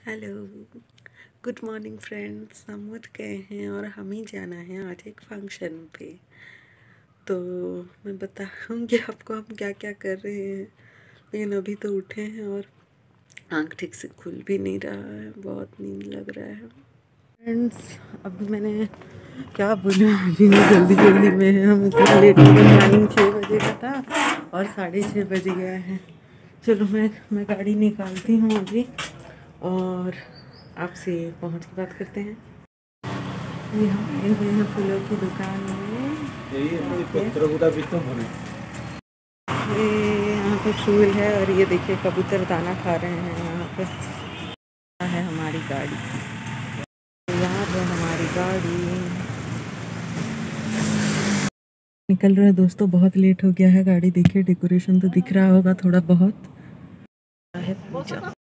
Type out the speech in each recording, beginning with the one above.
Hello, good morning friends. हम उठ गए हैं और हमें जाना है आज एक फंक्शन पे। तो मैं बताऊंगी आपको हम क्या क्या कर रहे हैं, लेकिन अभी तो उठे हैं और आँख ठीक से खुल भी नहीं रहा है, बहुत नींद लग रहा है। फ्रेंड्स अभी मैंने क्या बोलूँ, अभी मैं जल्दी में है, हम इतना लेट हो गए। मॉर्निंग 6 बजे का था और 6:30 बज गया है। चलो मैं गाड़ी निकालती हूँ अभी और आपसे पहुंच के बात करते हैं। ये हम आए हुए हैं फूलों की दुकान में। ये यहाँ पे फूल है और ये देखिए कबूतर दाना खा रहे हैं। यहाँ पे है हमारी गाड़ी, यहाँ पे हमारी गाड़ी निकल रहा है। दोस्तों बहुत लेट हो गया है, गाड़ी देखिए, डेकोरेशन तो दिख रहा होगा थोड़ा बहुत है। पूजा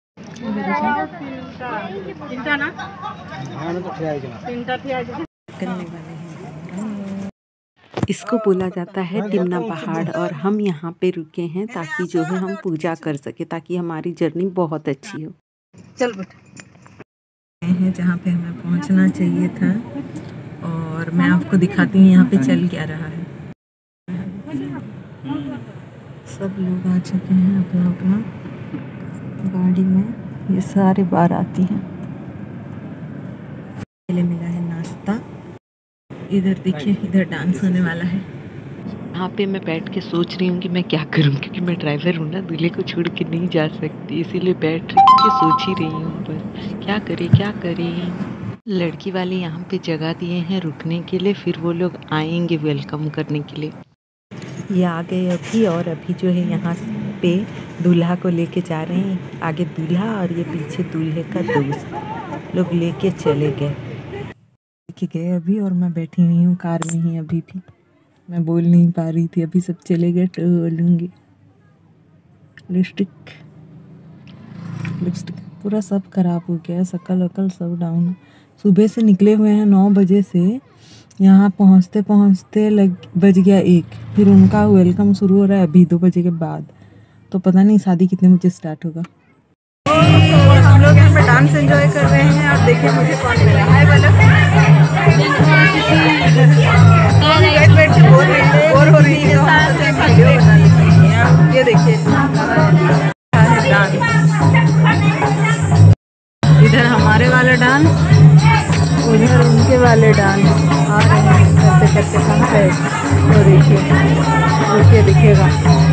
करने वाले हैं। इसको बोला जाता है टिमना पहाड़ और हम यहाँ पे रुके हैं ताकि जो है हम पूजा कर सके, ताकि हमारी जर्नी बहुत अच्छी हो। चल बेटा हैं जहाँ पे हमें पहुँचना चाहिए था और मैं आपको दिखाती हूँ यहाँ पे चल क्या रहा है। सब लोग आ चुके हैं अपना अपना गाड़ी में, ये सारे बाराती हैं। पहले मिला है नाश्ता, इधर देखिए, इधर डांस होने वाला है। यहाँ पे मैं बैठ के सोच रही हूँ कि मैं क्या करूँ, क्योंकि मैं ड्राइवर हूँ ना, दूल्हे को छोड़ के नहीं जा सकती, इसीलिए बैठ के सोच ही रही हूँ बस क्या करें। लड़की वाले यहाँ पे जगह दिए हैं रुकने के लिए, फिर वो लोग आएंगे वेलकम करने के लिए। ये आ गए अभी, और अभी जो है यहाँ पे दूल्हा को लेके जा रहे हैं। आगे दूल्हा और ये पीछे दूल्हे का दोस्त लोग लेके चले गए अभी, और मैं बैठी हुई हूँ कार में ही। अभी भी मैं बोल नहीं पा रही थी, अभी सब चले गए तो बोलूँगी। लिपस्टिक पूरा सब खराब हो गया, शकल वकल सब डाउन। सुबह से निकले हुए हैं 9 बजे से, यहाँ पहुँचते बज गया 1। फिर उनका वेलकम शुरू हो रहा है अभी 2 बजे के बाद, तो पता नहीं शादी कितने बजे स्टार्ट होगा। हम लोग यहाँ पे डांस एंजॉय कर रहे हैं। आप देखिए मुझे कौन मिला है, बैठ के बोर हो रही है, ये देखिए डांस, इधर हमारे वाले डांस, उधर उनके वाले डांस आ रहे हैं करते करते। कहाँ है वो, देखिए दिखेगा,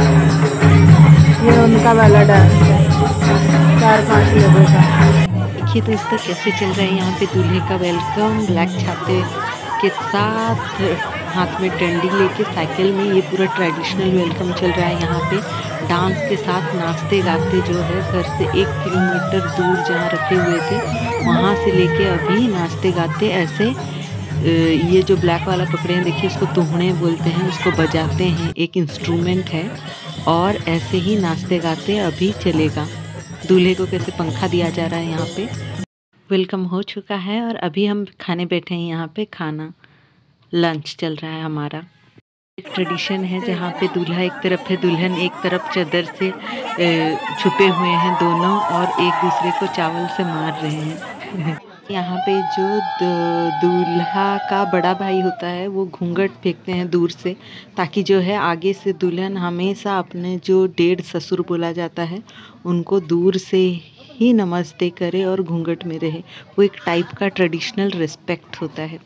ये उनका वाला डांस है 4-5 लोगों का। देखिए दोस्तों कैसे चल रहा है यहाँ पे दूल्हे का वेलकम, ब्लैक छाते के साथ, हाथ में डंडी लेके साइकिल में। ये पूरा ट्रेडिशनल वेलकम चल रहा है यहाँ पे, डांस के साथ नाचते गाते। जो है घर से 1 किलोमीटर दूर जहाँ रखे हुए थे वहाँ से लेके अभी नाचते गाते ऐसे। ये जो ब्लैक वाला पकड़े हैं देखिए, उसको तुहने बोलते हैं, उसको बजाते हैं, एक इंस्ट्रूमेंट है। और ऐसे ही नाचते गाते अभी चलेगा। दूल्हे को कैसे पंखा दिया जा रहा है यहाँ पे। वेलकम हो चुका है और अभी हम खाने बैठे हैं यहाँ पे, खाना लंच चल रहा है हमारा। एक ट्रेडिशन है जहाँ पे दूल्हा एक तरफ है, दुल्हन एक तरफ, चादर से छुपे हुए हैं दोनों और एक दूसरे को चावल से मार रहे हैं। यहाँ पे जो दूल्हा का बड़ा भाई होता है वो घूंघट फेंकते हैं दूर से, ताकि जो है आगे से दुल्हन हमेशा अपने जो डेढ़ ससुर बोला जाता है उनको दूर से ही नमस्ते करे और घूंघट में रहे। वो एक टाइप का ट्रेडिशनल रिस्पेक्ट होता है।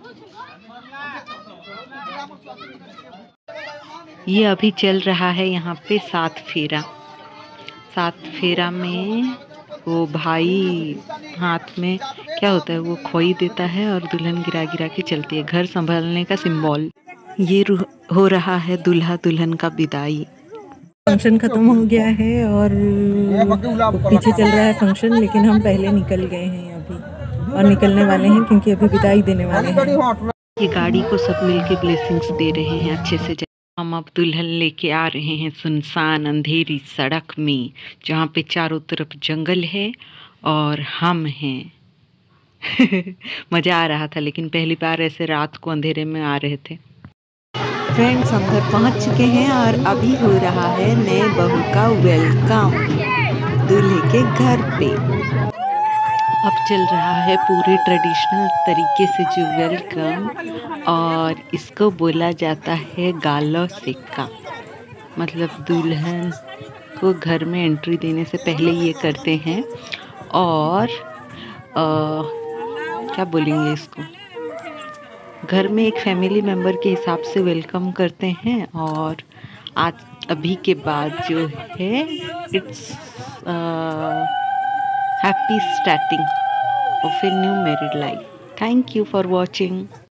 ये अभी चल रहा है यहाँ पे 7 फेरा। 7 फेरा में वो भाई हाथ में क्या होता है, वो खोई देता है और दुल्हन गिरा के चलती है, घर संभालने का सिंबल। ये हो रहा है दूल्हा दुल्हन का विदाई। फंक्शन खत्म हो गया है और पीछे चल रहा है फंक्शन, लेकिन हम पहले निकल गए हैं अभी और निकलने वाले हैं, क्योंकि अभी विदाई देने वाले हैं। ये गाड़ी को सब मिलके ब्लेसिंग्स दे रहे हैं अच्छे से। हम अब दुल्हन लेके आ रहे हैं सुनसान अंधेरी सड़क में, जहाँ पे चारों तरफ जंगल है और हम हैं। मज़ा आ रहा था, लेकिन पहली बार ऐसे रात को अंधेरे में आ रहे थे। फ्रेंड्स हम घर पहुँच चुके हैं और अभी हो रहा है नए बहू का वेलकम दूल्हे के घर पे। अब चल रहा है पूरी ट्रेडिशनल तरीके से जो वेलकम, और इसको बोला जाता है गालो सिक्का। मतलब दुल्हन को घर में एंट्री देने से पहले ये करते हैं। और क्या बोलेंगे इसको, घर में एक फैमिली मेम्बर के हिसाब से वेलकम करते हैं। और आज अभी के बाद जो है it's happy starting of a new married life. Thank you for watching.